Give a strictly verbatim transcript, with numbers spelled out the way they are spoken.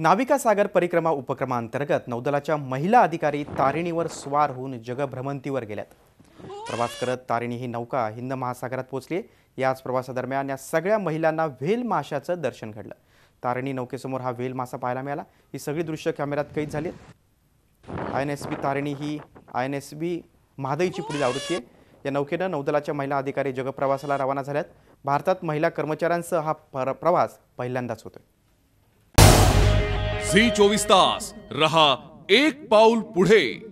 नाविका सागर परिक्रमा उपक्रमांतर्गत नौदलाच्या महिला अधिकारी तारिणीवर स्वार होऊन जगभ्रमंतीवर गेल्यात। प्रवास करत तारिणी ही नौका हिंद महासागरात पोहोचली। याच प्रवासादरम्यान या सगळ्या महिलांना व्हेल माशाचं दर्शन घडलं। तारिणी नौकेसमोर हा व्हेल मासा पाहायला मिळाला। ही सगळी दृश्य कॅमेऱ्यात कैद झाली। I N S B Tarini ही आय एन एस बी महादईची पुढील आवृत्ती आहे। या नौकेनं नौदलाच्या महिला अधिकारी जगप्रवासाला रवाना झाल्यात। भारतात महिला कर्मचाऱ्यांसह हा प्रवास पहिल्यांदाच होतोय। झी चोवीस तास रहा एक पाऊल पुढे।